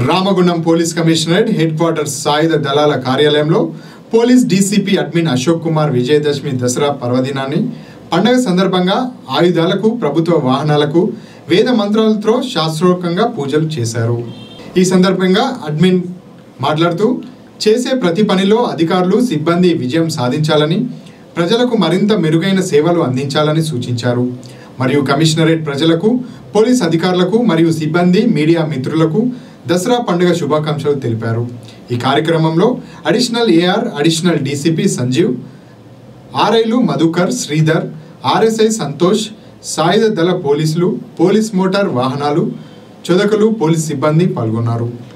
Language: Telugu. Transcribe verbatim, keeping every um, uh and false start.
Ramagundam police commissionerate headquarters సాయుధ దళాల కార్యాలయంలో police DCP admin Ashok Kumar Vijayadashami Dasara పర్వదినాన్ని పండగ సందర్భంగా ఆయుధాలకు ప్రభుత్వ వాహనాలకు వేద మంత్రాలతో శాస్త్రోక్తంగా పూజలు చేశారు। ఈ సందర్భంగా అడ్మిన్ మాట్లాడుతూ చేసే ప్రతి పనిలో అధికారులు సిబ్బంది విజయం సాధించాలని ప్రజలకు మరింత మెరుగైన సేవలు అందించాలని సూచించారు। మరియు కమిషనరేట్ ప్రజలకు పోలీస్ అధికారులకు మరియు సిబ్బంది మీడియా మిత్రులకు దసరా పండుగ శుభాకాంక్షలు తెలిపారు। ఈ కార్యక్రమంలో additional AR additional DCP Sanjeev, ఆర్ఐలు మధుకర్, శ్రీధర్, ఆర్ఎస్ఐ సంతోష్, సాయుధ దళ పోలీసులు, పోలీస్ మోటార్ వాహనాలు చోదకులు, పోలీస్ సిబ్బంది పాల్గొన్నారు।